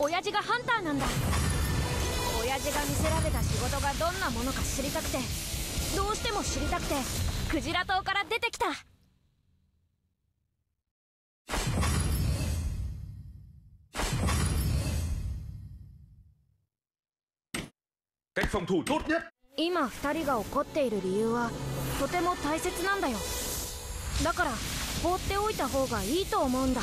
親父がハンターなんだ。親父が見せられた仕事がどんなものか知りたくて、どうしても知りたくてクジラ島から出てきた。 Cách phòng thủ tốt nhất。 今2人が怒っている理由はとても大切なんだよ。だから放っておいた方がいいと思うんだ。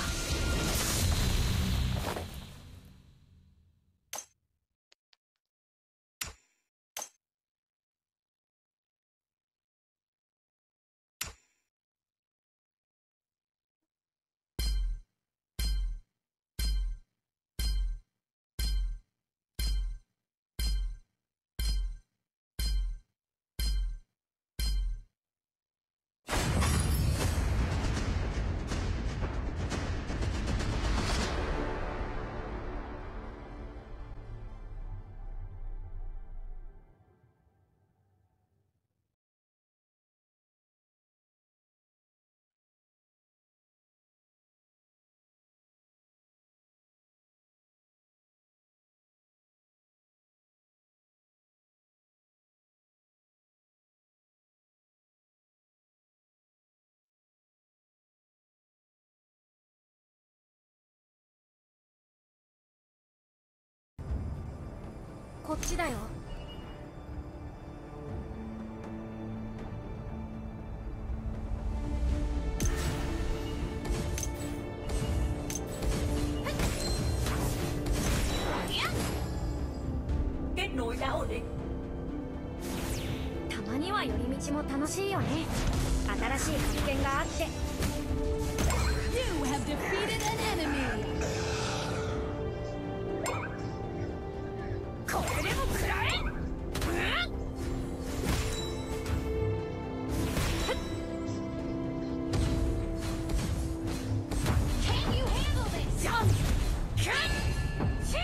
こっちだよ。 Kết nối đã ổn định。 たまには寄り道も楽しいよね。新しい発見があって。 You have defeated an enemy. これでも食らえ。 Can you handle this? じゃんけんし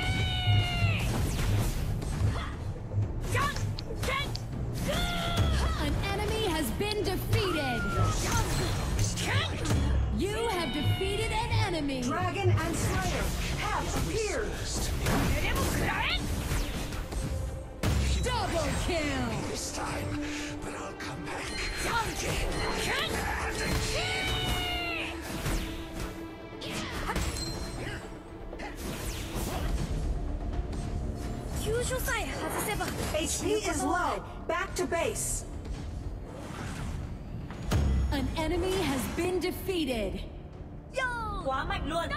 ー。じゃんけんグー。 An enemy has been defeated. じゃんけん。 You have defeated an enemy. Dragon and Slayer have appeared. これでも食らえ。 Double kill. This time, but I'll come back. じゃんけんしー。 急所さえ外せば。 HP is low. Back to base. An enemy has been defeated. Quá mạnh luôn.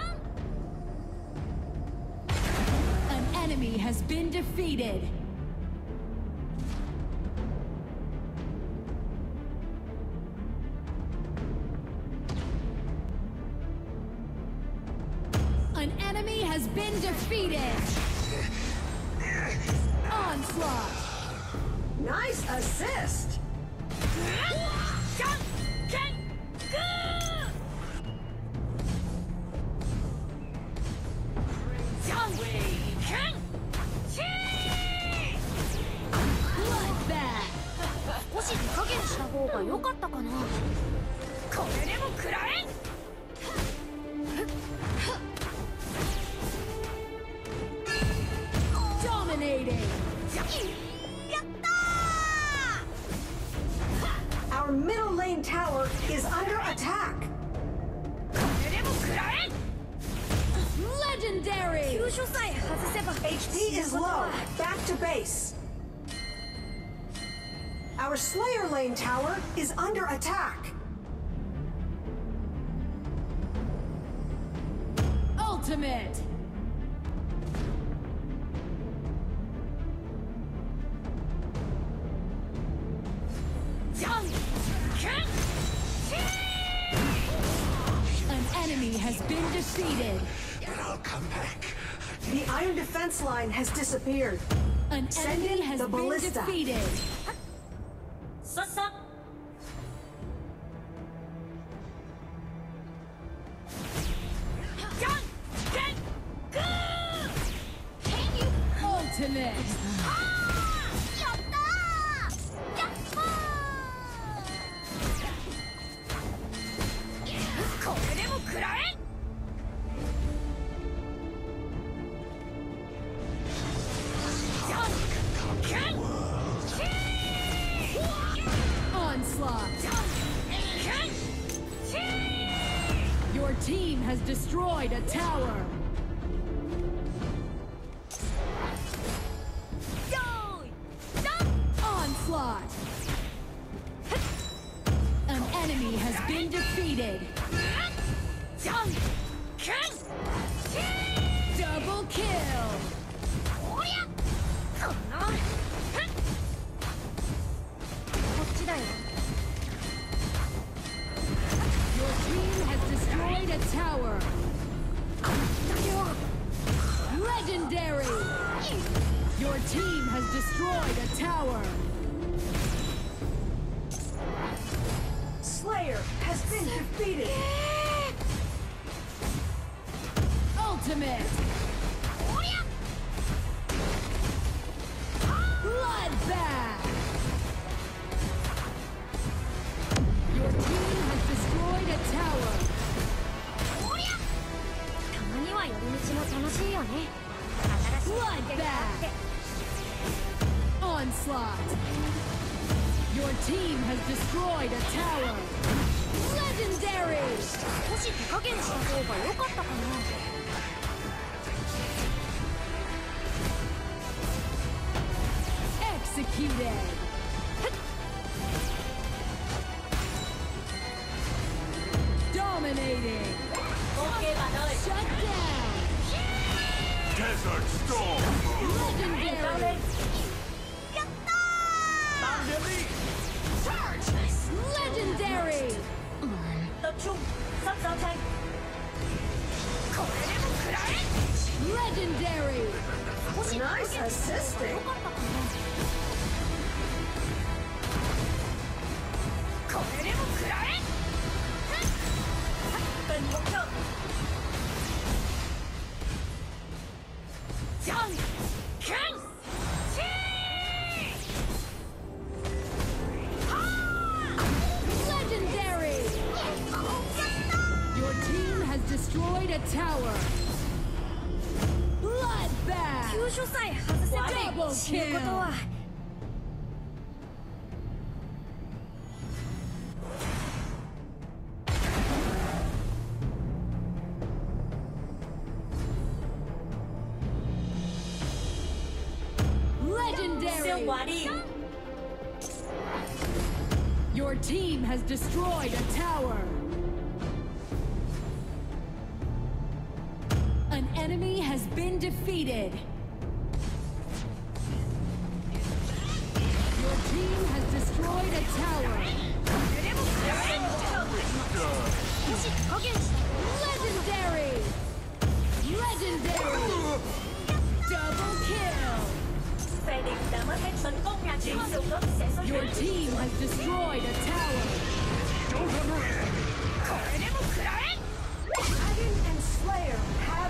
An enemy has been defeated. An enemy has been defeated. Onslaught. Nice assist. じゃんけんグー。じゃんけんしー。 Bloodbath. 少し手加減した方が良かったかな。 これでも食らえ。 Dominating. やったー。 Our middle lane tower is under attack. これでも食らえ。 Legendary. 急所さえ外せば。 HP is low. Back to base. Our Slayer lane tower is under attack. Ultimate. じゃんけんしー。 An enemy has been defeated. But I'll come back. The iron defense line has disappeared. An Send enemy in has the been ballista. defeated. xuất sắc. Ultimate. これでも食らえ。 team has destroyed a tower. Onslaught. An enemy has been defeated. Double kill. こっちだよ Your team has destroyed a tower. Legendary. Your team has destroyed a tower. Slayer has been defeated. Ultimate. Bloodbath. Your team has destroyed a tower. たまには寄り道も楽しいよね新しい発見があって Onslaught. Your team has destroyed a tower. Legendary. 少し手加減した方が良かったかな Executed. Dominating. Shut down. Desert Storm. Legendary. Legendary. Tập trung, sắp giao tranh. Legendary. Nice assisting. Cần hỗ trợ. Legendary. Your team has destroyed a tower. Bloodbath. 急所さえ外せば Double 死ぬことは Siêu Legendary. quá đi. Your team has destroyed a tower. An enemy has been defeated. Your team has destroyed a tower. 少し手加減した Legendary. Legendary. Double kill. Phe địch đã mất hết tấn công nhà chính siêu cấp sẽ xuất Your hiện. team has destroyed a tower. Dragon and Slayer have